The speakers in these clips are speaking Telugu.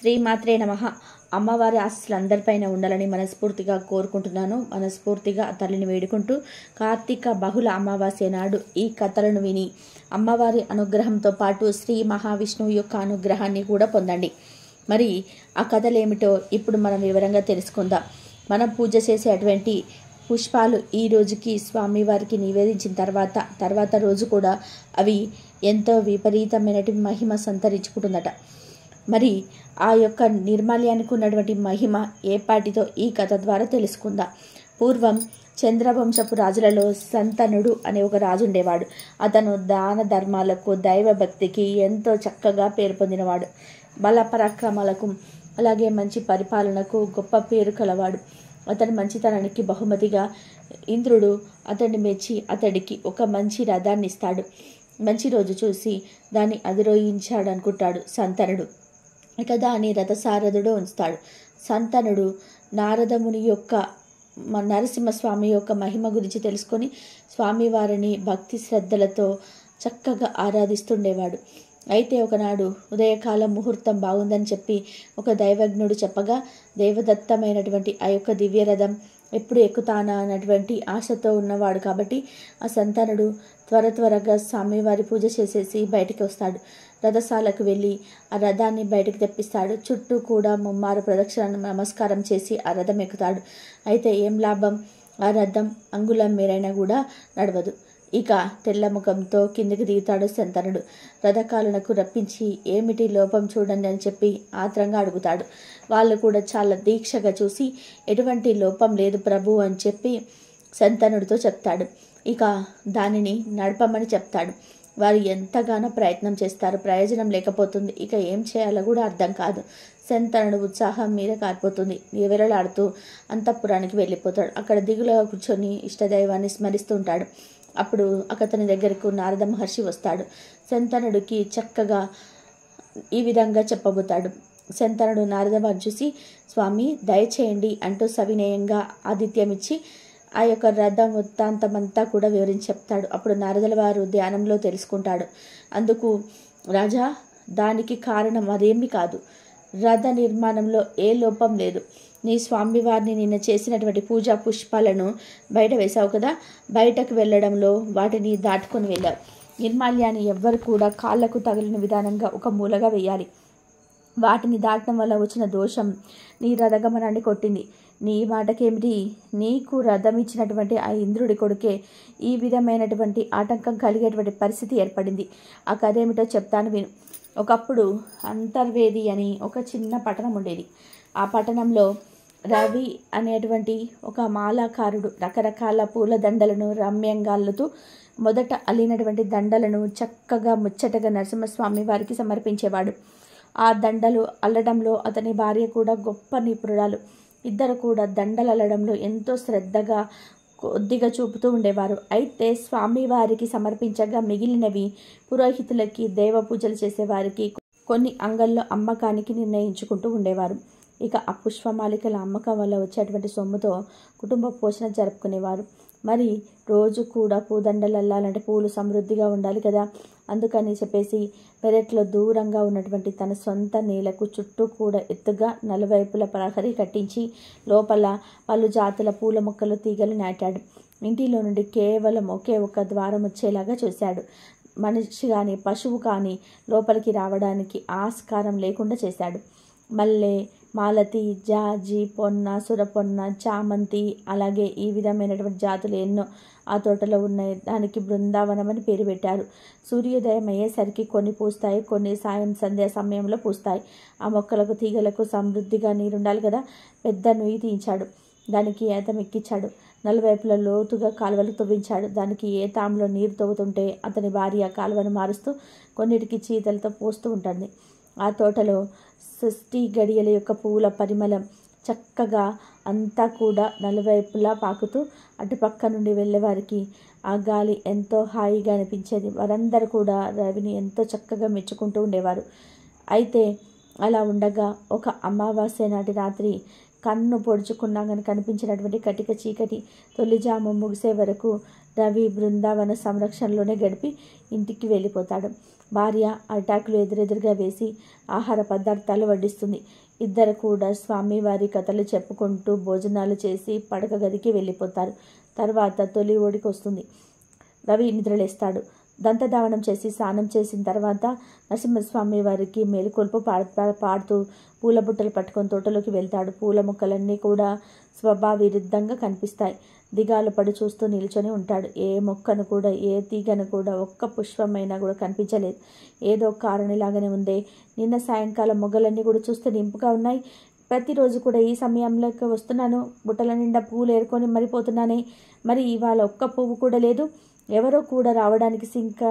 శ్రీమాత్రే నమః. అమ్మవారి ఆశీస్సులు అందరిపైన ఉండాలని మనస్ఫూర్తిగా కోరుకుంటున్నాను. మనస్ఫూర్తిగా తల్లిని వేడుకుంటూ కార్తీక బహుళ అమావాస్య నాడు ఈ కథలను విని అమ్మవారి అనుగ్రహంతో పాటు శ్రీ మహావిష్ణువు యొక్క అనుగ్రహాన్ని కూడా పొందండి. మరి ఆ కథలు ఏమిటో ఇప్పుడు మనం వివరంగా తెలుసుకుందాం. మనం పూజ చేసేటువంటి పుష్పాలు ఈ రోజుకి స్వామివారికి నివేదించిన తర్వాత రోజు కూడా అవి ఎంతో విపరీతమైనటువంటి మహిమ సంతరించుకుంటుందట. మరి ఆ యొక్క నిర్మాల్యానికి ఉన్నటువంటి మహిమ ఏపాటితో ఈ కథ ద్వారా తెలుసుకుందాం. పూర్వం చంద్రవంశపు రాజులలో సంతనుడు అనే ఒక రాజు ఉండేవాడు. అతను దాన ధర్మాలకు దైవభక్తికి ఎంతో చక్కగా పేరు పొందినవాడు. బల పరాక్రమాలకు అలాగే మంచి పరిపాలనకు గొప్ప పేరు కలవాడు. అతని మంచితనానికి బహుమతిగా ఇంద్రుడు అతన్ని మెచ్చి అతడికి ఒక మంచి రథాన్ని ఇస్తాడు. మంచి రోజు చూసి దాన్ని అధిరోహించాడు అనుకుంటాడు సంతనుడు. ఇక దాని రథసారథుడు ఉంచుతాడు. సంతనుడు నారదముని యొక్క నరసింహస్వామి యొక్క మహిమ గురించి తెలుసుకొని స్వామివారిని భక్తి శ్రద్ధలతో చక్కగా ఆరాధిస్తుండేవాడు. అయితే ఒకనాడు ఉదయకాలం ముహూర్తం బాగుందని చెప్పి ఒక దైవజ్ఞుడు చెప్పగా దేవదత్తమైనటువంటి ఆ యొక్క దివ్యరథం ఎప్పుడు ఎక్కుతానా అన్నటువంటి ఆశతో ఉన్నవాడు కాబట్టి ఆ సంతానుడు త్వరగా స్వామివారి పూజ చేసేసి బయటికి వస్తాడు. రథశాలకు వెళ్ళి ఆ రథాన్ని బయటకు తెప్పిస్తాడు. చుట్టూ కూడా ముమ్మారు ప్రదక్షిణ నమస్కారం చేసి ఆ రథం ఎక్కుతాడు. అయితే ఏం లాభం, ఆ రథం అంగుళం మేరైనా కూడా నడవదు. ఇక తెల్ల ముఖంతో కిందికి దిగుతాడు సంతనుడు. రథకాలను రప్పించి ఏమిటి లోపం చూడండి అని చెప్పి ఆత్రంగా అడుగుతాడు. వాళ్ళు కూడా చాలా దీక్షగా చూసి ఎటువంటి లోపం లేదు ప్రభు అని చెప్పి సంతనుడితో చెప్తాడు. ఇక దానిని నడపమని చెప్తాడు. వారు ఎంతగానో ప్రయత్నం చేస్తారు, ప్రయోజనం లేకపోతుంది. ఇక ఏం చేయాలో కూడా అర్థం కాదు. సంతనుడు ఉత్సాహం మీద కారిపోతుంది. వివరలాడుతూ అంతఃపురానికి వెళ్ళిపోతాడు. అక్కడ దిగులుగా కూర్చొని ఇష్టదైవాన్ని స్మరిస్తూ ఉంటాడు. అప్పుడు అతని దగ్గరకు నారద మహర్షి వస్తాడు. సంతనుడికి చక్కగా ఈ విధంగా చెప్పబోతాడు. సంతనుడు నారద మహర్షి చూసి స్వామి దయచేయండి అంటూ సవినయంగా ఆతిథ్యమిచ్చి ఆ యొక్క రథం వృత్తాంతమంతా కూడా వివరించి చెప్తాడు. అప్పుడు నారదుల వారు ధ్యానంలో తెలుసుకుంటాడు. అందుకు రాజా, దానికి కారణం అదేమీ కాదు. రథ నిర్మాణంలో ఏ లోపం లేదు. నీ స్వామివారిని నిన్న చేసినటువంటి పూజా పుష్పాలను బయట వేశావు కదా, బయటకు వెళ్ళడంలో వాటిని దాటుకొని వెళ్ళావు. నిర్మాల్యాన్ని ఎవ్వరు కూడా కాళ్లకు తగిలిన విధానంగా ఒక మూలగా వేయాలి. వాటిని దాటడం వల్ల వచ్చిన దోషం నీ రథగమనాన్ని కొట్టింది. నీ మాటకేమిటి, నీకు రథం ఇచ్చినటువంటి ఆ ఇంద్రుడి కొడుకే ఈ విధమైనటువంటి ఆటంకం కలిగేటువంటి పరిస్థితి ఏర్పడింది. ఆ కథ ఏమిటో చెప్తాను విను. ఒకప్పుడు అంతర్వేది అని ఒక చిన్న పట్టణం ఉండేది. ఆ పట్టణంలో రవి అనేటువంటి ఒక మాలాకారుడు రకరకాల పూల దండలను రమ్యంగా అల్లుతూ మొదట అల్లినటువంటి దండలను చక్కగా ముచ్చటగా నరసింహస్వామి వారికి సమర్పించేవాడు. ఆ దండలు అల్లడంలో అతని భార్య కూడా గొప్ప నిపుణురాలు. ఇద్దరు కూడా దండలు అల్లడంలో ఎంతో శ్రద్ధగా కొద్దిగా చూపుతూ ఉండేవారు. అయితే స్వామివారికి సమర్పించగా మిగిలినవి పురోహితులకి దేవ పూజలు చేసేవారికి కొన్ని అంగల్లో అమ్మకానికి నిర్ణయించుకుంటూ ఉండేవారు. ఇక ఆ పుష్పమాలికల అమ్మకం వల్ల వచ్చేటువంటి సొమ్ముతో కుటుంబ పోషణ జరుపుకునేవారు. మరి రోజు కూడా పూదండలు అల్లాలంటే పూలు సమృద్ధిగా ఉండాలి కదా. అందుకని చెప్పేసి పెరట్లో దూరంగా ఉన్నటువంటి తన సొంత నేలకు చుట్టూ కూడా ఎత్తుగా నలువైపుల ప్రహరీ కట్టించి లోపల పలు జాతుల పూల మొక్కలు తీగలు నాటాడు. ఇంటిలో నుండి కేవలం ఒకే ఒక ద్వారం వచ్చేలాగా చూశాడు. మనిషి కానీ పశువు కానీ లోపలికి రావడానికి ఆస్కారం లేకుండా చేశాడు. మల్లె, మాలతి, జాజి, పొన్న, సురపొన్న, చామంతి అలాగే ఈ విధమైనటువంటి జాతులు ఎన్నో ఆ తోటలో ఉన్నాయి. దానికి బృందావనం అని పేరు పెట్టారు. సూర్యోదయం అయ్యేసరికి కొన్ని పూస్తాయి, కొన్ని సంధ్యా సమయంలో పూస్తాయి. ఆ మొక్కలకు తీగలకు సమృద్ధిగా నీరుండాలి కదా. పెద్ద నుయ్యి తీయించాడు. దానికి ఏతం ఎక్కించాడు. నలువైపుల లోతుగా కాలువలు తవ్వించాడు. దానికి ఏతాంలో నీరు తవ్వుతుంటే అతని భార్య కాలువను మారుస్తూ కొన్నిటికి చీతలతో పోస్తూ ఉంటుంది. ఆ తోటలో షష్ఠి గడియల యొక్క పువ్వుల పరిమళం చక్కగా అంతా కూడా నలువైపులా పాకుతూ అటుపక్క నుండి వెళ్ళేవారికి ఆ గాలి ఎంతో హాయిగా అనిపించేది. వారందరూ కూడా రవిని ఎంతో చక్కగా మెచ్చుకుంటూ ఉండేవారు. అయితే అలా ఉండగా ఒక అమావాస్య నాటి రాత్రి కన్ను పొడుచుకున్నా కానీ కనిపించినటువంటి కటిక చీకటి తొలిజాము ముగిసే వరకు రవి బృందావన సంరక్షణలోనే గడిపి ఇంటికి వెళ్ళిపోతాడు. భార్య అరిటాకులు ఎదురెదురుగా వేసి ఆహార పదార్థాలు వడ్డిస్తుంది. ఇద్దరు కూడా స్వామివారి కథలు చెప్పుకుంటూ భోజనాలు చేసి పడక గదికి వెళ్ళిపోతారు. తర్వాత తొలి ఓడికి వస్తుంది. రవి నిద్రలేస్తాడు. దంతధావనం చేసి స్నానం చేసిన తర్వాత నరసింహస్వామి వారికి మేలుకొల్పు పాడుతూ పూల బుట్టలు పట్టుకొని తోటలోకి వెళ్తాడు. పూల మొక్కలన్నీ కూడా స్వభావిరుద్ధంగా కనిపిస్తాయి. దిగాలు పడి చూస్తూ నిల్చొని ఉంటాడు. ఏ మొక్కను కూడా, ఏ తీగను కూడా ఒక్క పుష్పమైనా కూడా కనిపించలేదు. ఏదో కారణిలాగానే ఉందే. నిన్న సాయంకాలం మొగ్గలన్నీ కూడా చూస్తే నింపుగా ఉన్నాయి. ప్రతిరోజు కూడా ఈ సమయంలోకి వస్తున్నాను, బుట్టల నిండా పూలు ఏరుకొని మరిపోతున్నానే, మరి ఇవాళ ఒక్క పువ్వు కూడా లేదు. ఎవరో కూడా రావడానికి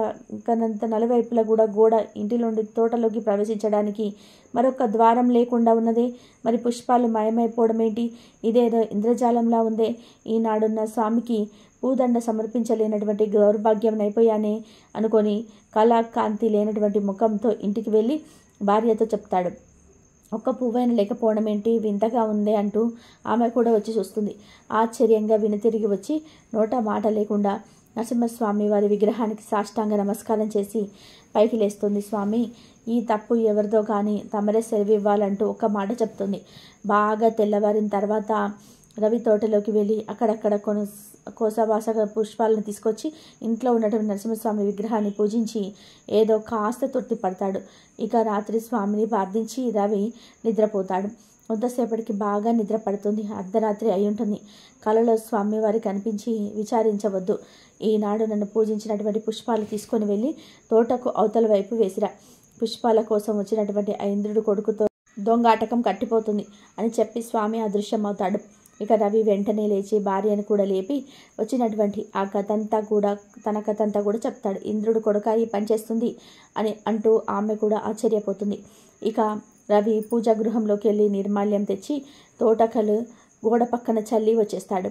ఇంకనంత నలువైపులా కూడా గోడ ఇంటిలోండి తోటలోకి ప్రవేశించడానికి మరొక ద్వారం లేకుండా ఉన్నదే. మరి పుష్పాలు మాయమైపోవడం ఏంటి? ఇదేదో ఇంద్రజాలంలా ఉందే. ఈనాడున్న స్వామికి పూదండ సమర్పించలేనటువంటి దౌర్భాగ్యం అయిపోయానే అనుకొని కళాకాంతి లేనటువంటి ముఖంతో ఇంటికి వెళ్ళి భార్యతో చెప్తాడు. ఒక్క పువ్వైనా లేకపోవడం ఏంటి, వింతగా ఉందే అంటూ ఆమె కూడా వచ్చి చూస్తుంది. ఆశ్చర్యంగా వినతిరిగి వచ్చి నోట మాట లేకుండా నరసింహస్వామి వారి విగ్రహానికి సాష్టాంగ నమస్కారం చేసి పైకి లేస్తుంది. స్వామి, ఈ తప్పు ఎవరిదో కానీ తమరే సెలవివ్వాలంటూ ఒక మాట చెప్తుంది. బాగా తెల్లవారిన తర్వాత రవి తోటలోకి వెళ్ళి అక్కడక్కడ కోసవాసగా పుష్పాలను తీసుకొచ్చి ఇంట్లో ఉన్నటువంటి నరసింహస్వామి విగ్రహాన్ని పూజించి ఏదో కాస్త తృప్తి పడతాడు. ఇక రాత్రి స్వామిని ప్రార్థించి రవి నిద్రపోతాడు. కొంతసేపటికి బాగా నిద్ర పడుతుంది. అర్ధరాత్రి అయి ఉంటుంది. కలలో స్వామివారి కనిపించి, విచారించవద్దు, ఈనాడు నన్ను పూజించినటువంటి పుష్పాలు తీసుకొని వెళ్ళి తోటకు అవతల వైపు వేసిరా. పుష్పాల కోసం వచ్చినటువంటి ఆ ఇంద్రుడు కొడుకుతో దొంగాటకం కట్టిపోతుంది అని చెప్పి స్వామి అదృశ్యమవుతాడు. ఇక రవి వెంటనే లేచి భార్యను కూడా లేపి వచ్చినటువంటి ఆ కథంతా కూడా తన కథంతా కూడా చెప్తాడు. ఇంద్రుడు కొడుక ఈ పనిచేస్తుంది అని అంటూ ఆమె కూడా ఆశ్చర్యపోతుంది. ఇక రవి పూజా గృహంలోకి వెళ్ళి నిర్మాల్యం తెచ్చి తోటకలు గోడ పక్కన చల్లి వచ్చేస్తాడు.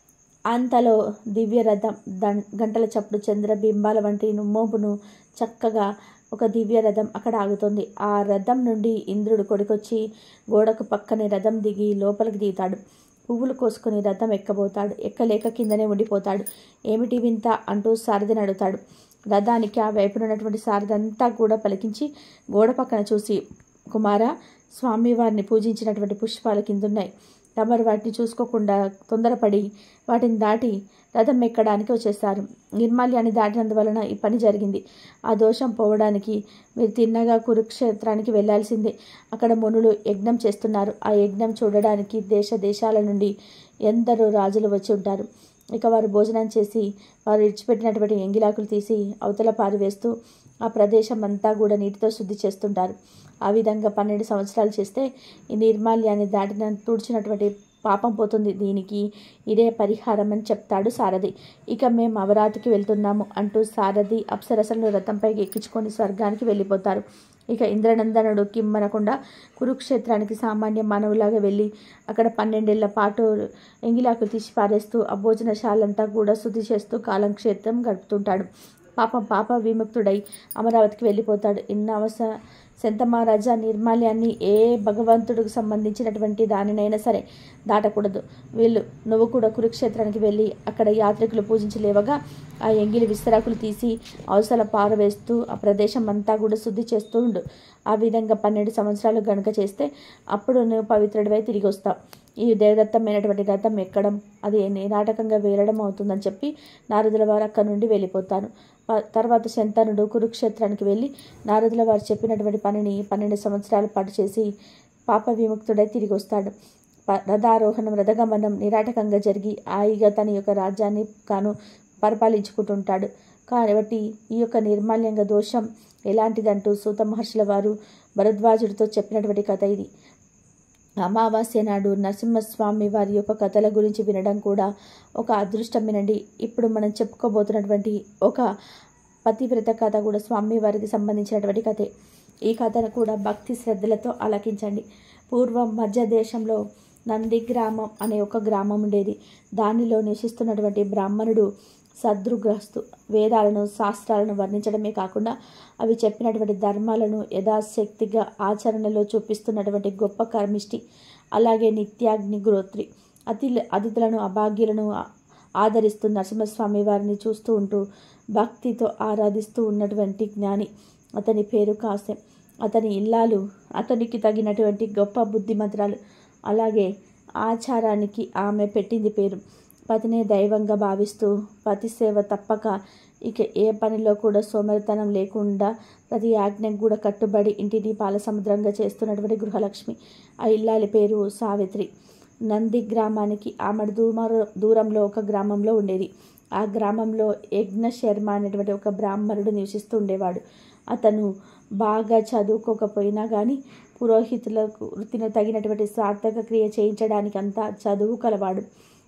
అంతలో దివ్య రథం గంటల చప్పుడు చంద్రబింబాల వంటి మోపును చక్కగా ఒక దివ్య రథం అక్కడ ఆగుతుంది. ఆ రథం నుండి ఇంద్రుడు కొడుకొచ్చి గోడకు పక్కనే రథం దిగి లోపలికి దిగుతాడు. పువ్వులు కోసుకుని రథం ఎక్కబోతాడు. ఎక్కలేక కిందనే ఉండిపోతాడు. ఏమిటి వింత అంటూ సారథిని అడుగుతాడు. రథానికి ఆ వైపునున్నటువంటి సారథంతా కూడా పలికించి గోడ పక్కన చూసి, కుమారా, స్వామివారిని పూజించినటువంటి పుష్పాలు కిందున్నాయి. తమరు వాటిని చూసుకోకుండా తొందరపడి వాటిని దాటి రథం ఎక్కడానికి వచ్చేస్తారు. నిర్మాల్యాన్ని దాటినందువలన ఈ పని జరిగింది. ఆ దోషం పోవడానికి మీరు తిన్నగా కురుక్షేత్రానికి వెళ్లాల్సిందే. అక్కడ మునులు యజ్ఞం చేస్తున్నారు. ఆ యజ్ఞం చూడడానికి దేశ దేశాల నుండి ఎందరో రాజులు వచ్చి ఉంటారు. ఇక వారు భోజనం చేసి వారు ఇడిచిపెట్టినటువంటి ఎంగిలాకులు తీసి అవతల పారివేస్తూ ఆ ప్రదేశం అంతా కూడా నీటితో శుద్ధి చేస్తుంటారు. ఆ విధంగా 12 సంవత్సరాలు చేస్తే ఈ నిర్మాల్యాన్ని తుడిచినటువంటి పాపం పోతుంది. దీనికి ఇదే పరిహారం అని చెప్తాడు సారథి. ఇక మేము అమరావతికి వెళ్తున్నాము అంటూ సారథి అప్సరసలను రథంపైకి ఎక్కించుకొని స్వర్గానికి వెళ్ళిపోతారు. ఇక ఇంద్రనందనుడు కిమ్మనకుండా కురుక్షేత్రానికి సామాన్య మానవులాగా వెళ్ళి అక్కడ 12 ఏళ్ల పాటు ఎంగిలాకులు తీసి పారేస్తూ ఆ భోజనశాలంతా కూడా శుద్ధి చేస్తూ కాలక్షేత్రం గడుపుతుంటాడు. పాప విముక్తుడై అమరావతికి వెళ్ళిపోతాడు. శంతమహారాజా, నిర్మాల్యాన్ని ఏ భగవంతుడికి సంబంధించినటువంటి దానినైనా సరే దాటకూడదు. నువ్వు కూడా కురుక్షేత్రానికి వెళ్ళి అక్కడ యాత్రికులు పూజించలేవగా ఆ ఎంగిలి విస్తరాకులు తీసి అవసల పారవేస్తూ ఆ ప్రదేశం అంతా కూడా శుద్ధి చేస్తూ ఉండు. ఆ విధంగా 12 సంవత్సరాలు గనుక చేస్తే అప్పుడు నువ్వు పవిత్రుడివై తిరిగి వస్తావు. ఈ దేవదత్తమైనటువంటి రథం ఎక్కడం అది నాటకంగా వేరడం అవుతుందని చెప్పి నారదుల వారు అక్కడి నుండి వెళ్ళిపోతారు. తర్వాత శంతనుడు కురుక్షేత్రానికి వెళ్ళి నారదుల వారు చెప్పినటువంటి పనిని 12 సంవత్సరాల పాటు చేసి పాప విముక్తుడై తిరిగి వస్తాడు. రథారోహణం, రథగమనం నిరాటకంగా జరిగి హాయిగా తన యొక్క రాజ్యాన్ని పరిపాలించుకుంటుంటాడు. కాబట్టి ఈ యొక్క నిర్మాల్యంగా దోషం ఎలాంటిదంటూ సూత మహర్షుల వారు భరద్వాజుడితో చెప్పినటువంటి కథ ఇది. అమావాస్య నాడు నరసింహస్వామి వారి యొక్క కథల గురించి వినడం కూడా ఒక అదృష్టమేనండి. ఇప్పుడు మనం చెప్పుకోబోతున్నటువంటి ఒక పతివ్రత కథ కూడా స్వామి వారికి సంబంధించినటువంటి కథే. ఈ కథను కూడా భక్తి శ్రద్ధలతో ఆలకించండి. పూర్వం మధ్య దేశంలో నంది గ్రామం అనే ఒక గ్రామం ఉండేది. దానిలో నివసిస్తున్నటువంటి బ్రాహ్మణుడు సద్గృహస్థు. వేదాలను, శాస్త్రాలను వర్ణించడమే కాకుండా అవి చెప్పినటువంటి ధర్మాలను యథాశక్తిగా ఆచరణలో చూపిస్తున్నటువంటి గొప్ప కర్మిష్టి. అలాగే నిత్యాగ్నిగ్రోత్రి. అతిథులను, అభాగ్యులను ఆదరిస్తూ నరసింహస్వామి వారిని చూస్తూ ఉంటూ భక్తితో ఆరాధిస్తూ ఉన్నటువంటి జ్ఞాని. అతని పేరు కాసెం. అతని ఇల్లాలు అతనికి తగినటువంటి గొప్ప బుద్ధిమంతురాలు. అలాగే ఆచారానికి ఆమె పెట్టింది పేరు. పతినే దైవంగా భావిస్తూ పతి సేవ తప్పక ఇక ఏ పనిలో కూడా సోమరితనం లేకుండా ప్రతి ఆజ్ఞకు కూడా కట్టుబడి ఇంటిని పాలసముద్రంగా చేస్తున్నటువంటి గృహలక్ష్మి. ఆ ఇల్లాలి పేరు సావిత్రి. నంది గ్రామానికి ఆమె దూరంలో ఒక గ్రామంలో ఉండేది. ఆ గ్రామంలో యజ్ఞ శర్మ అనేటువంటి ఒక బ్రాహ్మణుడు నివసిస్తూ ఉండేవాడు. అతను బాగా చదువుకోకపోయినా కానీ పురోహితులకు వృత్తిని తగినటువంటి సార్థక క్రియ చేయించడానికి అంతా చదువు కలవాడు.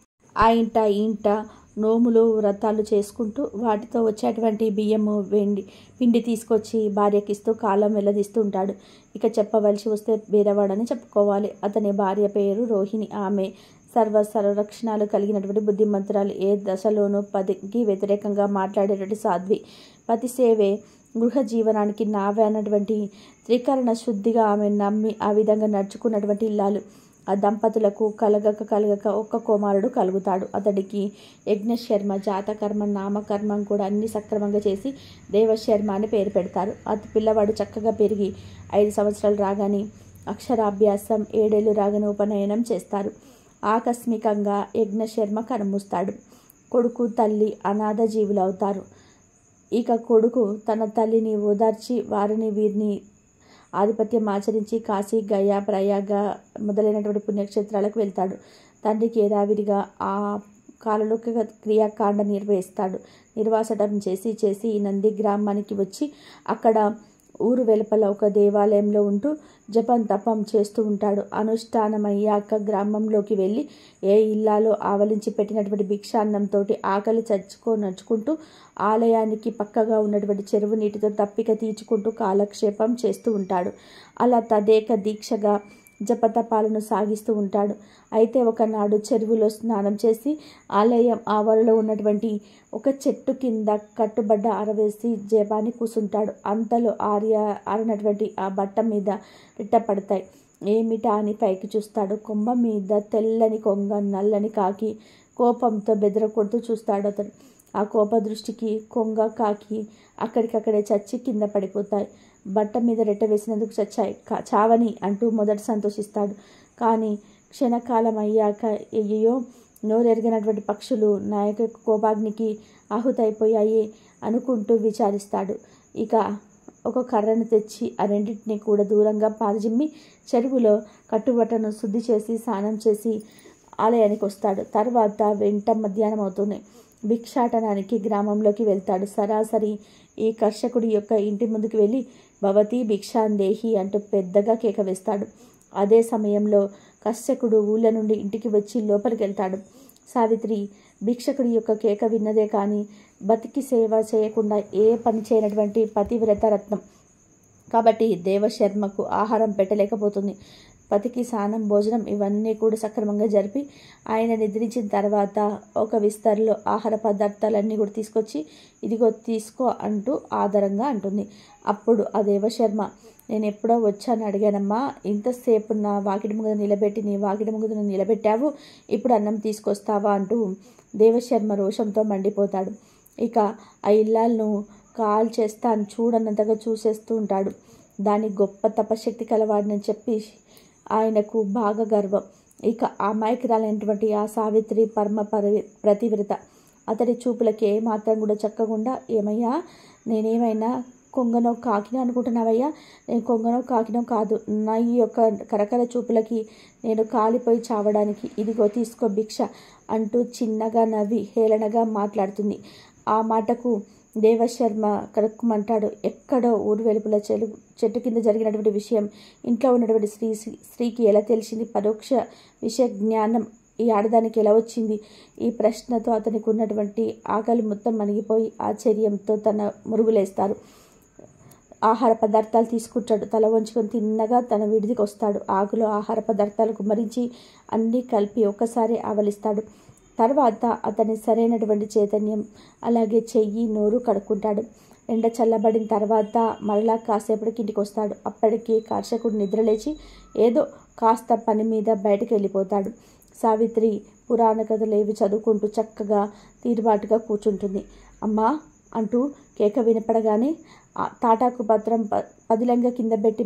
ఆ ఇంట నోములు వ్రతాలు చేసుకుంటూ వాటితో వచ్చేటువంటి బియ్యము పిండి తీసుకొచ్చి భార్యకిస్తూ కాలం వెల్లదీస్తూ ఉంటాడు. ఇక చెప్పవలసి వస్తే బీదవాడని చెప్పుకోవాలి. అతని భార్య పేరు రోహిణి. ఆమె సర్వలక్షణాలు కలిగినటువంటి బుద్ధిమంతురాలు. ఏ దశలోనూ పతికి వ్యతిరేకంగా మాట్లాడేటువంటి సాధ్వి. పతి సేవే గృహ జీవనానికి నావే అన్నటువంటి త్రికరణ శుద్ధిగా ఆమె నమ్మి ఆ విధంగా నడుచుకున్నటువంటి ఇల్లాలు. ఆ దంపతులకు కలగక ఒక్క కుమారుడు కలుగుతాడు. అతడికి యజ్ఞశర్మ జాతకర్మ నామకర్మం కూడా అన్ని సక్రమంగా చేసి దేవశర్మ అని పేరు పెడతారు. అతి పిల్లవాడు చక్కగా పెరిగి 5 సంవత్సరాలు రాగానే అక్షరాభ్యాసం, 7 ఏళ్ళు రాగానే ఉపనయనం చేస్తారు. ఆకస్మికంగా యజ్ఞశర్మ కన్నుమూస్తాడు. కొడుకు తల్లి అనాథ జీవులవుతారు. ఇక కొడుకు తన తల్లిని ఓదార్చి వారిని వీరిని ఆధిపత్యం ఆచరించి కాశీ, గయా, ప్రయాగ మొదలైనటువంటి పుణ్యక్షేత్రాలకు వెళ్తాడు. తండ్రికి యథావిధిగా ఆ కాలలోక క్రియాకాండ నిర్వాసటం చేసి ఈ నంది గ్రామానికి వచ్చి అక్కడ ఊరు వెలుపల ఒక దేవాలయంలో ఉంటూ జపం తపం చేస్తూ ఉంటాడు. అనుష్ఠానమయ్యాక గ్రామంలోకి వెళ్ళి ఏ ఇల్లాలో ఆవలించి పెట్టినటువంటి భిక్షాన్నంతో ఆకలి నడుచుకుంటూ ఆలయానికి పక్కగా ఉన్నటువంటి చెరువు నీటితో తప్పిక తీర్చుకుంటూ కాలక్షేపం చేస్తూ ఉంటాడు. అలా తదేక దీక్షగా జపతపాలను సాగిస్తూ ఉంటాడు. అయితే ఒకనాడు చెరువులో స్నానం చేసి ఆలయం ఆవరణలో ఉన్నటువంటి ఒక చెట్టు కింద కట్టుబడ్డ ఆరవేసి జపాన్ని కూసుంటాడు. అంతలో ఆరినటువంటి ఆ బట్ట మీద రిట్టపడతాయి. ఏమిటా అని పైకి చూస్తాడు. కొమ్మ మీద తెల్లని కొంగ, నల్లని కాకి కోపంతో బెదరకొడుతూ చూస్తాడు అతను. ఆ కోప దృష్టికి కొంగ, కాకి అక్కడికక్కడే చచ్చి కింద పడిపోతాయి. బట్ట మీద రెట్ట వేసినందుకు చచ్చాయి, చావని అంటూ మొదట సంతోషిస్తాడు. కానీ క్షణకాలం అయ్యాక అయ్యో నోరెరిగినటువంటి పక్షులు నాయక కోపాగ్నికి ఆహుతైపోయాయి అనుకుంటూ విచారిస్తాడు. ఇక ఒక కర్రను తెచ్చి ఆ రెండింటిని కూడా దూరంగా పారజిమ్మి చెరువులో కట్టుబట్టను శుద్ధి చేసి స్నానం చేసి ఆలయానికి వస్తాడు. తర్వాత వెంట మధ్యాహ్నం అవుతుంది. భిక్షాటనానికి గ్రామంలోకి వెళ్తాడు. సరాసరి ఈ కర్షకుడి యొక్క ఇంటి ముందుకు వెళ్ళి భవతి భిక్షాందేహి అంటూ పెద్దగా కేక వేస్తాడు. అదే సమయంలో కర్షకుడు ఊళ్ళ నుండి ఇంటికి వచ్చి లోపలికి వెళ్తాడు. సావిత్రి భిక్షకుడి యొక్క కేక విన్నదే కానీ బతికి సేవ చేయకుండా ఏ పని చేయనటువంటి పతివ్రత రత్నం కాబట్టి దేవశర్మకు ఆహారం పెట్టలేకపోతుంది. పతికి స్నానం, భోజనం ఇవన్నీ కూడా సక్రమంగా జరిపి ఆయన నిద్రించిన తర్వాత ఒక విస్తరిలో ఆహార పదార్థాలన్నీ కూడా తీసుకొచ్చి ఇదిగో తీసుకో అంటూ ఆదరంగా అంటుంది. అప్పుడు ఆ దేవశర్మ, నేను ఎప్పుడో వచ్చాను అడిగానమ్మా, ఇంతసేపు నా వాకిటి ముందు నిలబెట్టి నీ వాకిటి ముందు నిలబెట్టావు, ఇప్పుడు అన్నం తీసుకొస్తావా అంటూ దేవశర్మ రోషంతో మండిపోతాడు. ఇక ఆ ఇల్లాలను కాల్ చేస్తాను చూడనంతగా చూసేస్తూ ఉంటాడు. దాని గొప్ప తపశక్తి కలవాడిని చెప్పి ఆయనకు బాగా గర్వం. ఇక అమాయకురాలైనటువంటి ఆ సావిత్రి పరమ ప్రతివ్రత. అతడి చూపులకి ఏమాత్రం కూడా చక్కకుండా, ఏమయ్యా నేనేమైనా కొంగనో కాకినో అనుకుంటున్నావయ్యా? నేను కొంగనో కాకినో కాదు. నా ఈ యొక్క కరకర చూపులకి నేను కాలిపోయి చావడానికి ఇదిగో తీసుకో భిక్ష అంటూ చిన్నగా నవ్వి హేళనగా మాట్లాడుతుంది. ఆ మాటకు దేవశర్మ కరుక్కుమంటాడు. ఎక్కడో ఊరు వెలుపుల చెట్టు కింద జరిగినటువంటి విషయం ఇంట్లో ఉన్నటువంటి స్త్రీకి ఎలా తెలిసింది? పరోక్ష విషయ జ్ఞానం ఈ ఆడదానికి ఎలా వచ్చింది? ఈ ప్రశ్నతో అతనికి ఉన్నటువంటి ఆకలి మొత్తం మణిగిపోయి ఆశ్చర్యంతో తన మురుగులేస్తారు. ఆహార పదార్థాలు తీసుకుంటాడు. తల వంచుకొని తిన్నగా తన విడిదికి వస్తాడు. ఆకులో ఆహార పదార్థాలు కుమ్మరించి అన్నీ కలిపి ఒక్కసారి ఆవలిస్తాడు. తర్వాత అతని సరైనటువంటి చైతన్యం, అలాగే చెయ్యి నోరు కడుక్కుంటాడు. ఎండ చల్లబడిన తర్వాత మరలా కాసేపటికి ఇంటికి వస్తాడు. అప్పటికి కర్షకుడు నిద్రలేచి ఏదో కాస్త పని మీద బయటకు వెళ్ళిపోతాడు. సావిత్రి పురాణ కథలు ఏవి చదువుకుంటూ చక్కగా తీరుబాటుగా కూర్చుంటుంది. అమ్మా అంటూ కేక వినపడగానే తాటాకు పత్రం పదిలంగా కింద పెట్టి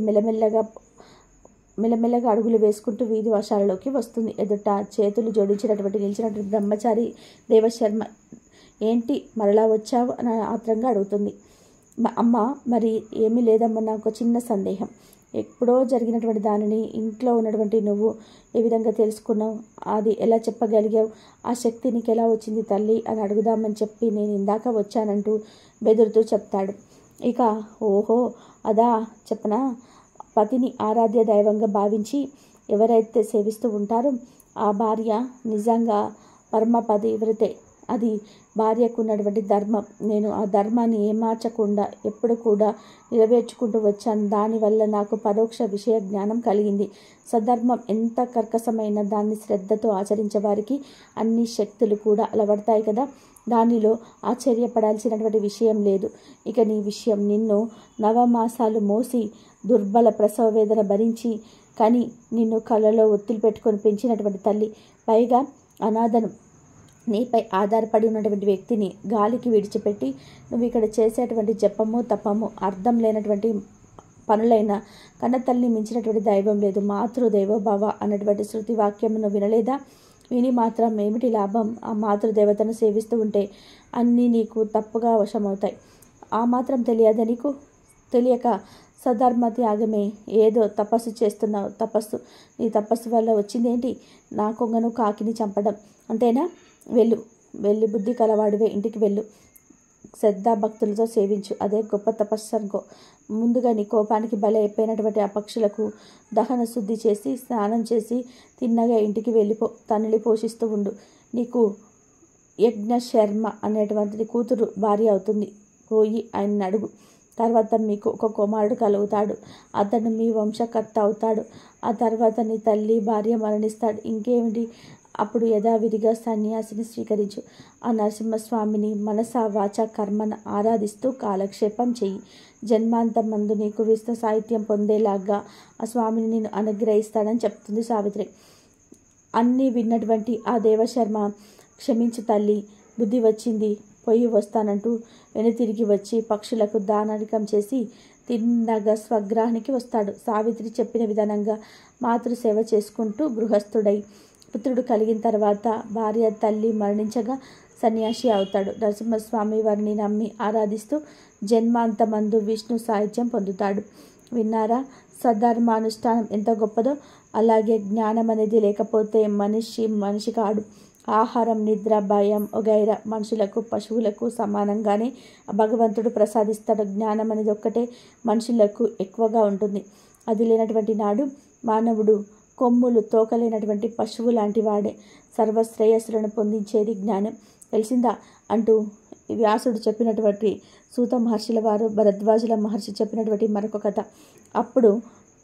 మెల్లమెల్లగా అడుగులు వేసుకుంటూ వీధి వర్షాలలోకి వస్తుంది. ఎదుట చేతులు జోడించినటువంటి నిలిచినటువంటి బ్రహ్మచారి దేవశర్మ ఏంటి మరలా వచ్చావు అని ఆత్రంగా అడుగుతుంది. అమ్మ మరి ఏమీ లేదమ్మా, నాకు చిన్న సందేహం. ఎప్పుడో జరిగినటువంటి దానిని ఇంట్లో ఉన్నటువంటి నువ్వు ఏ విధంగా తెలుసుకున్నావు, అది ఎలా చెప్పగలిగావు, ఆ శక్తి నీకు ఎలా వచ్చింది తల్లి అని అడుగుదామని చెప్పి నేను ఇందాక వచ్చానంటూ బెదురుతూ చెప్తాడు. ఇక ఓహో అదా చెప్పనా, పతిని ఆరాధ్య దైవంగా భావించి ఎవరైతే సేవిస్తూ ఉంటారో ఆ భార్య నిజంగా పరమ పతివ్రతే. అది భార్యకు ఉన్నటువంటి ధర్మం. నేను ఆ ధర్మాన్ని ఏమార్చకుండా ఎప్పుడు కూడా నెరవేర్చుకుంటూ వచ్చాను. దానివల్ల నాకు పరోక్ష విషయ జ్ఞానం కలిగింది. సధర్మం ఎంత కర్కశమైన దాన్ని శ్రద్ధతో ఆచరించే వారికి అన్ని శక్తులు కూడా అలవడతాయి కదా. దానిలో ఆశ్చర్యపడాల్సినటువంటి విషయం లేదు. ఇక నీ విషయం, నిన్ను నవమాసాలు మోసి దుర్బల ప్రసవ వేదన భరించి కానీ నిన్ను కళ్ళలో ఒత్తిడి పెట్టుకొని పెంచినటువంటి తల్లి, పైగా అనాథను, నీపై ఆధారపడి ఉన్నటువంటి వ్యక్తిని గాలికి విడిచిపెట్టి నువ్వు ఇక్కడ చేసేటువంటి జపము తపము అర్థం లేనటువంటి పనులైన కన్నతల్లిని మించినటువంటి దైవం లేదు. మాతృదేవోభవ అన్నటువంటి శృతి వాక్యమును వినలేదా? విని మాత్రం ఏమిటి లాభం? ఆ మాతృదేవతను సేవిస్తూ ఉంటే అన్నీ నీకు తప్పుగా వశమవుతాయి. ఆ మాత్రం తెలియదా నీకు? తెలియక సధర్మ త్యాగమే ఏదో తపస్సు చేస్తున్నావు. నీ తపస్సు వల్ల వచ్చిందేంటి? నా కొంగను కాకిని చంపడం అంతేనా? వెళ్ళి బుద్ధి కలవాడివే, ఇంటికి వెళ్ళు. శ్రద్ధా భక్తులతో సేవించు, అదే గొప్ప తపస్సు అనుకో. ముందుగా నీ కోపానికి బలి అయిపోయినటువంటి ఆ పక్షులకు దహన శుద్ధి చేసి స్నానం చేసి తిన్నగా ఇంటికి వెళ్ళిపో. తనని పోషిస్తూ ఉండు. నీకు యజ్ఞ శర్మ అనేటువంటిది కూతురు భార్య అవుతుంది. పోయి ఆయన్ని అడుగు. తర్వాత మీకు ఒక కుమారుడు కలుగుతాడు. అతను మీ వంశకర్త అవుతాడు. ఆ తర్వాత నీ తల్లి భార్య మరణిస్తాడు. ఇంకేమిటి? అప్పుడు యథావిధిగా సన్యాసిని స్వీకరించు. ఆ నరసింహస్వామిని మనసా వాచ కర్మను ఆరాధిస్తూ కాలక్షేపం చెయ్యి. జన్మాంతమందు నీకు విష్ణు సాహిత్యం పొందేలాగా ఆ స్వామిని నేను అనుగ్రహిస్తాడని చెప్తుంది సావిత్రి. అన్నీ విన్నటువంటి ఆ దేవశర్మ, క్షమించు తల్లి, బుద్ధి వచ్చింది, పొయ్యి వస్తానంటూ వెనుతిరిగి వచ్చి పక్షులకు దానానికం చేసి తిన్నగా స్వగ్రహానికి వస్తాడు. సావిత్రి చెప్పిన విధానంగా మాతృసేవ చేసుకుంటూ గృహస్థుడై పుత్రుడు కలిగిన తర్వాత భార్య తల్లి మరణించగా సన్యాసి అవుతాడు. నరసింహస్వామి వారిని నమ్మి ఆరాధిస్తూ జన్మాంతమందు విష్ణు సాహిత్యం పొందుతాడు. విన్నారా? సధర్మానుష్ఠానం ఎంత గొప్పదో. అలాగే జ్ఞానం అనేది లేకపోతే మనిషి కాడు. ఆహారం, నిద్ర, భయం వగైరా మనుషులకు పశువులకు సమానంగానే భగవంతుడు ప్రసాదిస్తాడు. జ్ఞానం అనేది ఒక్కటే మనుషులకు ఎక్కువగా ఉంటుంది. అది లేనటువంటి నాడు మానవుడు కొమ్ములు తోకలేనటువంటి పశువు లాంటి వాడే. సర్వశ్రేయస్సులను పొందించేది జ్ఞానం. తెలిసిందా అంటూ వ్యాసుడు చెప్పినటువంటి సూత మహర్షుల వారు భరద్వాజుల మహర్షి చెప్పినటువంటి మరొక కథ. అప్పుడు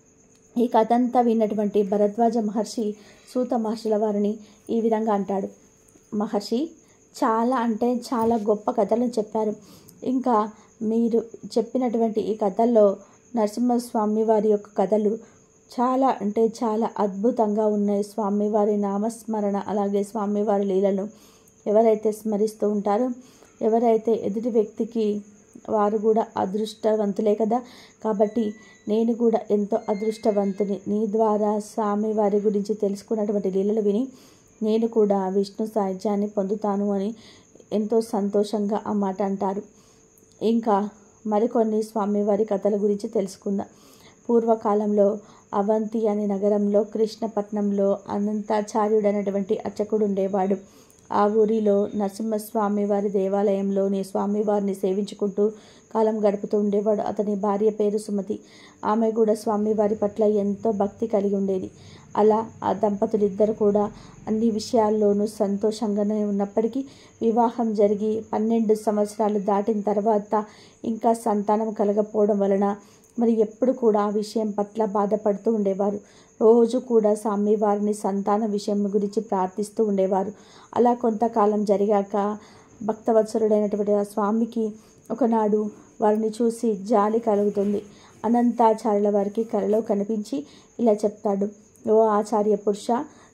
ఈ కథ అంతా విన్నటువంటి భరద్వాజ మహర్షి సూత మహర్షుల వారిని ఈ విధంగా అంటాడు. మహర్షి, చాలా అంటే చాలా గొప్ప కథలను చెప్పారు. ఇంకా మీరు చెప్పినటువంటి ఈ కథల్లో నరసింహస్వామి వారి యొక్క కథలు చాలా అంటే చాలా అద్భుతంగా ఉన్నాయి. స్వామివారి నామస్మరణ అలాగే స్వామివారి లీలను ఎవరైతే స్మరిస్తూ ఉంటారో, ఎవరైతే ఎదుటి వ్యక్తికి వారు కూడా అదృష్టవంతులే కదా. కాబట్టి నేను కూడా ఎంతో అదృష్టవంతుని. నీ ద్వారా స్వామివారి గురించి తెలుసుకున్నటువంటి లీలలు విని నేను కూడా విష్ణు సాహిత్యాన్ని పొందుతాను అని ఎంతో సంతోషంగా ఆ మాట అంటారు. ఇంకా మరికొన్ని స్వామివారి కథల గురించి తెలుసుకుందాం. పూర్వకాలంలో అవంతి అనే నగరంలో కృష్ణపట్నంలో అనంతాచార్యుడు అనేటువంటి అర్చకుడు ఉండేవాడు. ఆ ఊరిలో నరసింహస్వామి వారి దేవాలయంలోని స్వామివారిని సేవించుకుంటూ కాలం గడుపుతూ ఉండేవాడు. అతని భార్య పేరు సుమతి. ఆమె కూడా స్వామివారి పట్ల ఎంతో భక్తి కలిగి ఉండేది. అలా ఆ దంపతులిద్దరు కూడా అన్ని విషయాల్లోనూ సంతోషంగానే ఉన్నప్పటికీ వివాహం జరిగి 12 సంవత్సరాలు దాటిన తర్వాత ఇంకా సంతానం కలగపోవడం వలన మరి ఎప్పుడు కూడా ఆ విషయం పట్ల బాధపడుతూ ఉండేవారు. రోజు కూడా స్వామివారిని సంతాన విషయం గురించి ప్రార్థిస్తూ ఉండేవారు. అలా కొంతకాలం జరిగాక భక్తవత్సలుడైనటువంటి ఆ స్వామికి ఒకనాడు వారిని చూసి జాలి కలుగుతుంది. అనంతాచార్యుల వారికి కలలో కనిపించి ఇలా చెప్తాడు. ఓ ఆచార్య పురుష,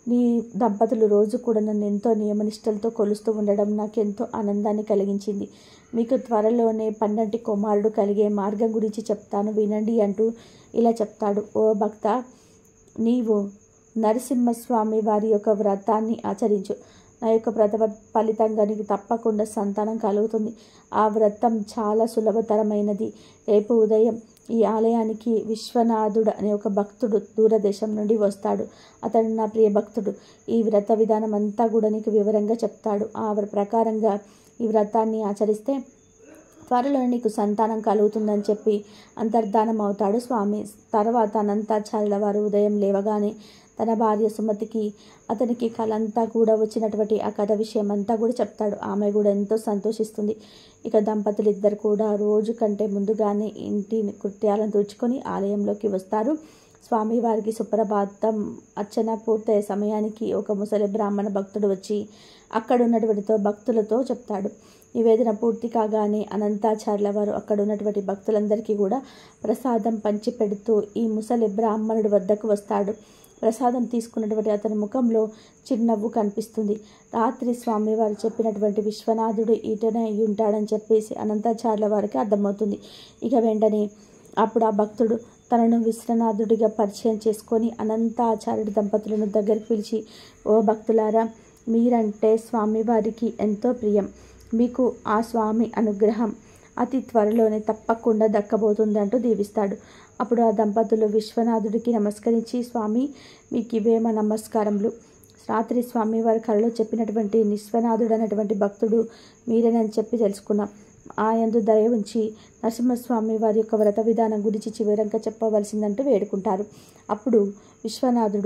నీ దంపతులు రోజు కూడా నన్ను ఎంతో నియమనిష్టలతో కొలుస్తూ ఉండడం నాకెంతో ఆనందాన్ని కలిగించింది. మీకు త్వరలోనే పన్నంటి కుమారుడు కలిగే మార్గం గురించి చెప్తాను వినండి అంటూ ఇలా చెప్తాడు. ఓ భక్త, నీవు నరసింహస్వామి వారి యొక్క వ్రతాన్ని ఆచరించు. నా యొక్క వ్రత ఫలితంగా నీకు తప్పకుండా సంతానం కలుగుతుంది. ఆ వ్రతం చాలా సులభతరమైనది. రేపు ఉదయం ఈ ఆలయానికి విశ్వనాథుడు అనే ఒక భక్తుడు దూరదేశం నుండి వస్తాడు. అతడు నా ప్రియ భక్తుడు. ఈ వ్రత విధానం అంతా కూడా నీకు వివరంగా చెప్తాడు. ఆ ప్రకారంగా ఈ వ్రతాన్ని ఆచరిస్తే త్వరలో నీకు సంతానం కలుగుతుందని చెప్పి అంతర్ధానం అవుతాడు స్వామి. తర్వాత అనంతాచార్యుల వారు ఉదయం లేవగానే తన భార్య సుమతికి అతనికి కలంతా కూడా వచ్చినటువంటి ఆ కథ విషయం అంతా కూడా చెప్తాడు. ఆమె కూడా ఎంతో సంతోషిస్తుంది. ఇక దంపతులు ఇద్దరు కూడా రోజు కంటే ముందుగానే ఇంటి కృత్యాలను తీర్చుకొని ఆలయంలోకి వస్తారు. స్వామివారికి సుప్రభాతం అర్చన పూర్తయ్యే సమయానికి ఒక ముసలి బ్రాహ్మణ భక్తుడు వచ్చి అక్కడ ఉన్నటువంటి భక్తులతో చెప్తాడు. నివేదన పూర్తి కాగానే అనంతాచార్యుల వారు అక్కడ ఉన్నటువంటి భక్తులందరికీ కూడా ప్రసాదం పంచిపెడుతూ ఈ ముసలి బ్రాహ్మణుడి వద్దకు వస్తాడు. ప్రసాదం తీసుకున్నటువంటి అతని ముఖంలో చిరునవ్వు కనిపిస్తుంది. రాత్రి స్వామివారు చెప్పినటువంటి విశ్వనాథుడు ఇటనే ఉంటాడని చెప్పేసి అనంతాచార్యుల వారికి అర్థమవుతుంది. ఇక వెంటనే అప్పుడు ఆ భక్తుడు తనను విశ్వనాథుడిగా పరిచయం చేసుకొని అనంతాచార్యుడి దంపతులను దగ్గరికి పిలిచి, ఓ భక్తులారా, మీరంటే స్వామివారికి ఎంతో ప్రియం. మీకు ఆ స్వామి అనుగ్రహం అతి త్వరలోనే తప్పకుండా దక్కబోతుంది అంటూ దీవిస్తాడు. అప్పుడు ఆ దంపతులు విశ్వనాథుడికి నమస్కరించి, స్వామి, మీకు ఇవే మా నమస్కారములు. రాత్రి స్వామివారి కళలో చెప్పినటువంటి విశ్వనాథుడు అనేటువంటి భక్తుడు మీరేనని చెప్పి తెలుసుకున్నాం. ఆయందు దయ ఉంచి నరసింహస్వామి వారి యొక్క వ్రత విధానం గురించి చివరంగా చెప్పవలసిందంటూ వేడుకుంటారు. అప్పుడు విశ్వనాథుడు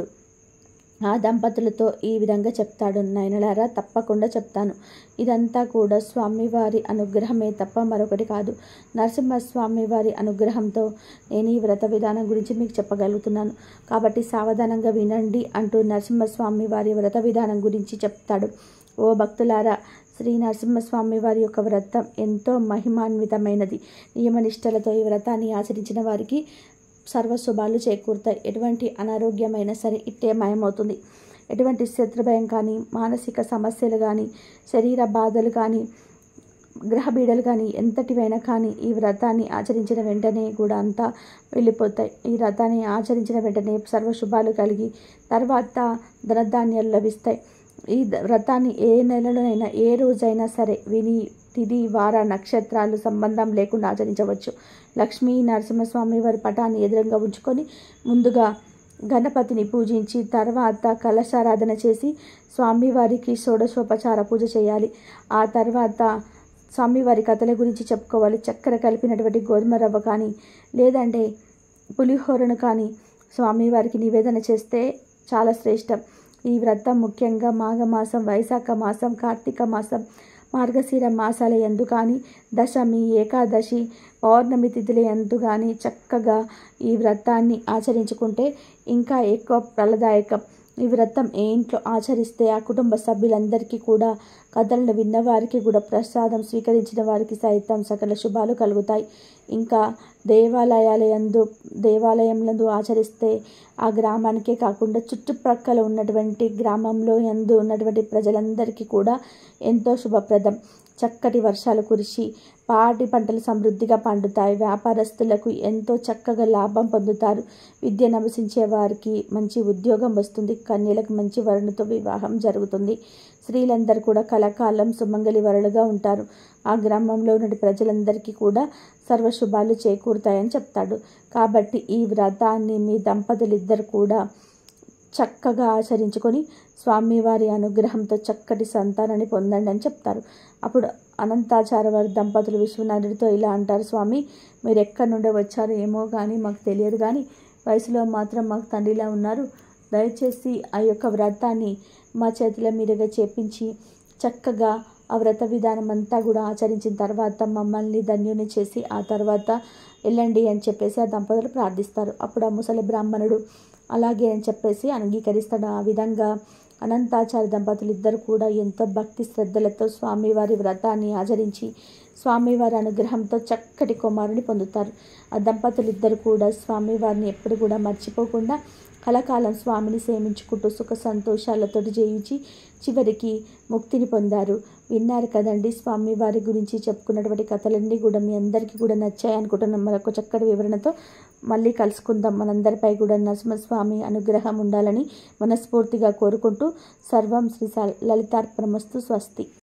ఆ దంపతులతో ఈ విధంగా చెప్తాడు. నయనలారా, తప్పకుండా చెప్తాను. ఇదంతా కూడా స్వామివారి అనుగ్రహమే తప్ప మరొకటి కాదు. నరసింహస్వామి వారి అనుగ్రహంతో నేను ఈ వ్రత విధానం గురించి మీకు చెప్పగలుగుతున్నాను. కాబట్టి సావధానంగా వినండి అంటూ నరసింహస్వామి వారి వ్రత విధానం గురించి చెప్తాడు. ఓ భక్తులారా, శ్రీ నరసింహస్వామి వారి యొక్క వ్రతం ఎంతో మహిమాన్వితమైనది. నియమనిష్టలతో ఈ వ్రతాన్ని ఆచరించిన వారికి సర్వశుభాలు చేకూరుతాయి. ఎటువంటి అనారోగ్యమైనా సరే ఇట్టే మాయమవుతుంది. ఎటువంటి శత్రుభయం కానీ, మానసిక సమస్యలు కానీ, శరీర బాధలు కానీ, గ్రహబీడలు కానీ, ఎంతటివైనా కానీ ఈ వ్రతాన్ని ఆచరించిన వెంటనే కూడా అంతా వెళ్ళిపోతాయి. ఈ వ్రతాన్ని ఆచరించిన వెంటనే సర్వశుభాలు కలిగి తర్వాత ధనధాన్యాలు లభిస్తాయి. ఈ వ్రతాన్ని ఏ నెలలోనైనా ఏ రోజైనా సరే విని తిథి వార నక్షత్రాలు సంబంధం లేకుండా ఆచరించవచ్చు. లక్ష్మీ నరసింహస్వామి వారి పటాన్ని ఎదురుగా ఉంచుకొని ముందుగా గణపతిని పూజించి తర్వాత కలశారాధన చేసి స్వామివారికి షోడశోపచార పూజ చేయాలి. ఆ తర్వాత స్వామివారి కథల గురించి చెప్పుకోవాలి. చక్కెర కలిపినటువంటి గోధుమ రవ్వ కానీ లేదంటే పులిహోరను కానీ స్వామివారికి నివేదన చేస్తే చాలా శ్రేష్టం. ఈ వ్రతం ముఖ్యంగా మాఘమాసం, వైశాఖ మాసం, కార్తీక మాసం, మార్గశిర మాసాల యందు కానీ, దశమి, ఏకాదశి, పౌర్ణమి తిథుల యందు కానీ చక్కగా ఈ వ్రతాన్ని ఆచరించుకుంటే ఇంకా ఎక్కువ ఫలదాయకం. ఈ వ్రతం ఏ ఇంట్లో ఆచరిస్తే ఆ కుటుంబ సభ్యులందరికీ కూడా, కథలను విన్నవారికి కూడా, ప్రసాదం స్వీకరించిన వారికి సైతం సకల శుభాలు కలుగుతాయి. ఇంకా దేవాలయంలందు ఆచరిస్తే ఆ గ్రామానికే కాకుండా చుట్టుప్రక్కల ఉన్నటువంటి గ్రామంలో యందు ఉన్నటువంటి ప్రజలందరికీ కూడా ఎంతో శుభప్రదం. చక్కటి వర్షాలు కురిసి పాడి పంటలు సమృద్ధిగా పండుతాయి. వ్యాపారస్తులకు ఎంతో చక్కగా లాభం పొందుతారు. విద్య అభ్యసించే వారికి మంచి ఉద్యోగం వస్తుంది. కన్యలకు మంచి వరుణుతో వివాహం జరుగుతుంది. స్త్రీలందరూ కూడా కలకాలం సుమంగళి వరులుగా ఉంటారు. ఆ గ్రామంలో ఉన్న ప్రజలందరికీ కూడా సర్వశుభాలు చేకూరుతాయని చెప్తాడు. కాబట్టి ఈ వ్రతాన్ని మీ దంపతులిద్దరు కూడా చక్కగా ఆచరించుకొని స్వామివారి అనుగ్రహంతో చక్కటి సంతానాన్ని పొందండి అని చెప్తారు. అప్పుడు అనంతాచార్య వారి దంపతులు విశ్వనాథుడితో ఇలా అంటారు, స్వామి, మీరు ఎక్కడి నుండి వచ్చారో ఏమో కానీ మాకు తెలియదు, కానీ వయసులో మాత్రం మాకు తండ్రిలా ఉన్నారు. దయచేసి ఆ యొక్క వ్రతాన్ని మా చేతుల మీదుగా చేపించి చక్కగా ఆ వ్రత విధానం అంతా కూడా ఆచరించిన తర్వాత మమ్మల్ని ధన్యుని చేసి ఆ తర్వాత వెళ్ళండి అని చెప్పేసి ఆ దంపతులు ప్రార్థిస్తారు. అప్పుడు ఆ ముసలి బ్రాహ్మణుడు అలాగే అని చెప్పేసి అంగీకరిస్తాడు. ఆ విధంగా అనంతాచార్య దంపతులు ఇద్దరు కూడా ఎంతో భక్తి శ్రద్ధలతో స్వామివారి వ్రతాన్ని ఆచరించి స్వామివారి అనుగ్రహంతో చక్కటి కుమారుని పొందుతారు. ఆ దంపతులు ఇద్దరు కూడా స్వామివారిని ఎప్పుడు కూడా మర్చిపోకుండా కలకాలం స్వామిని సేవించుకుంటూ సుఖ సంతోషాలతో జీవించి చివరికి ముక్తిని పొందారు. విన్నారు కదండి స్వామి వారి గురించి చెప్పుకున్నటువంటి కథలన్నీ కూడా మీ అందరికీ కూడా నచ్చాయి అనుకుంటున్నాం. మరొక చక్కటి వివరణతో మళ్ళీ కలుసుకుందాం. మనందరిపై కూడా నరసింహస్వామి అనుగ్రహం ఉండాలని మనస్ఫూర్తిగా కోరుకుంటూ సర్వం శ్రీ లలితార్పణమస్తు. స్వస్తి.